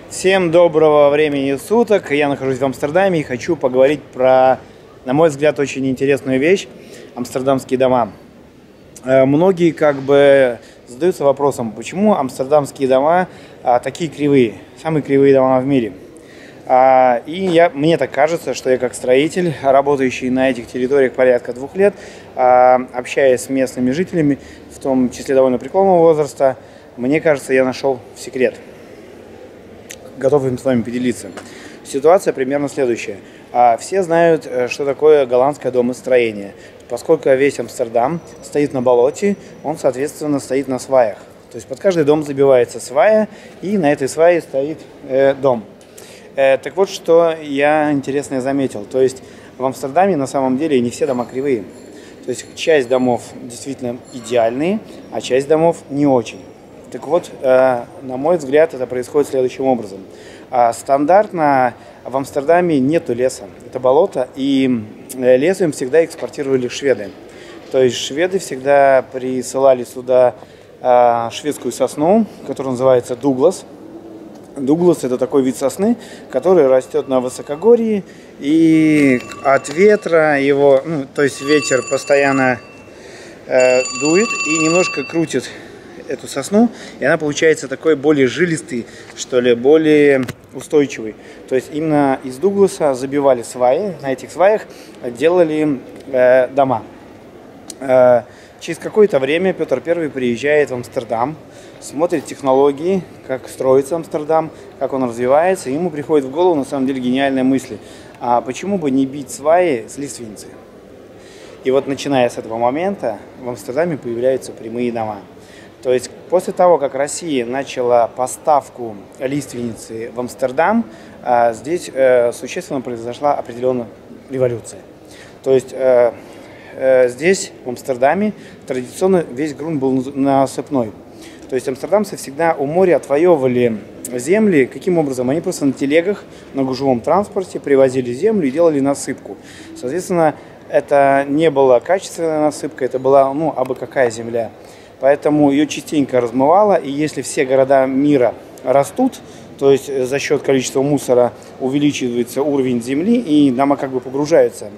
Всем доброго времени суток. Я нахожусь в Амстердаме и хочу поговорить про, на мой взгляд, очень интересную вещь – амстердамские дома. Многие задаются вопросом, почему амстердамские дома такие кривые, самые кривые дома в мире. Мне так кажется, что я как строитель, работающий на этих территориях порядка 2 лет, общаясь с местными жителями, в том числе довольно преклонного возраста, мне кажется, я нашел секрет. Готов им с вами поделиться. Ситуация примерно следующая. Все знают, что такое голландское домостроение. Поскольку весь Амстердам стоит на болоте, он, соответственно, стоит на сваях. То есть под каждый дом забивается свая, и на этой свае стоит дом. Так вот, что я интересное заметил. То есть в Амстердаме на самом деле не все дома кривые. То есть часть домов действительно идеальные, а часть домов не очень. Так вот, на мой взгляд, это происходит следующим образом. Стандартно в Амстердаме нету леса, это болото, и лес им всегда экспортировали шведы. То есть шведы всегда присылали сюда шведскую сосну, которая называется Дуглас. Дуглас – это такой вид сосны, который растет на высокогорье, и от ветра его, то есть ветер постоянно дует и немножко крутит эту сосну, и она получается такой более жилистый, что ли, более устойчивый. То есть именно из Дугласа забивали сваи, на этих сваях делали дома. Через какое-то время Петр I приезжает в Амстердам, смотрит технологии, как строится Амстердам, как он развивается, и ему приходит в голову на самом деле гениальная мысль: а почему бы не бить сваи с лиственницы? И вот начиная с этого момента в Амстердаме появляются прямые дома. То есть после того, как Россия начала поставку лиственницы в Амстердам, здесь существенно произошла определенная революция. То есть здесь, в Амстердаме, традиционно весь грунт был насыпной. То есть амстердамцы всегда у моря отвоевывали земли. Каким образом? Они просто на телегах, на гужевом транспорте привозили землю и делали насыпку. Соответственно, это не была качественная насыпка, это была, абы какая земля. Поэтому ее частенько размывало, и если все города мира растут, то есть за счет количества мусора увеличивается уровень земли, и дома погружаются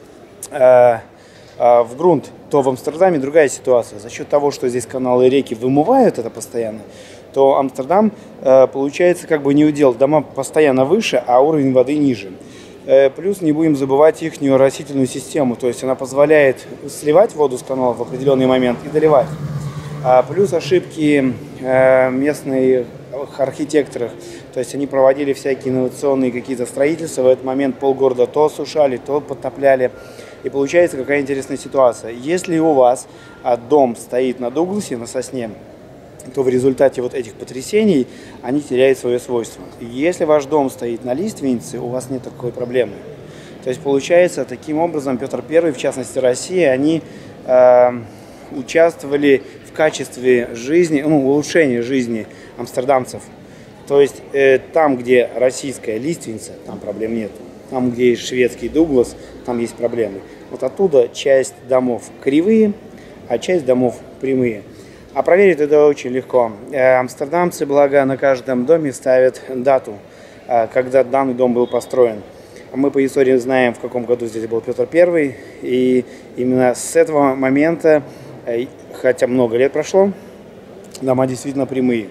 в грунт, то в Амстердаме другая ситуация. За счет того, что здесь каналы и реки вымывают это постоянно, то Амстердам получается неудел. Дома постоянно выше, а уровень воды ниже. Плюс не будем забывать их растительную систему, то есть она позволяет сливать воду с каналов в определенный момент и доливать. Плюс ошибки местных архитекторов, то есть они проводили всякие инновационные какие-то строительства, в этот момент полгорода то осушали, то подтопляли. И получается какая интересная ситуация. Если у вас дом стоит на Дугласе, на сосне, то в результате вот этих потрясений они теряют свое свойство. Если ваш дом стоит на лиственнице, у вас нет такой проблемы. То есть получается, таким образом Петр I, в частности Россия, они участвовали в качестве жизни, улучшения жизни амстердамцев. То есть там, где российская лиственница, там проблем нет. Там, где есть шведский Дуглас, там есть проблемы. Вот оттуда часть домов кривые, а часть домов прямые. А проверить это очень легко. Амстердамцы, благо, на каждом доме ставят дату, когда данный дом был построен. Мы по истории знаем, в каком году здесь был Петр I. И именно с этого момента, хотя много лет прошло, дома действительно прямые.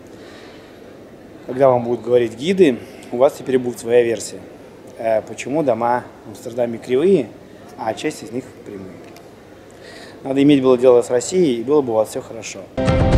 Когда вам будут говорить гиды, у вас теперь будет своя версия. Почему дома в Амстердаме кривые, а часть из них прямые. Надо иметь дело с Россией, и было бы у вас все хорошо.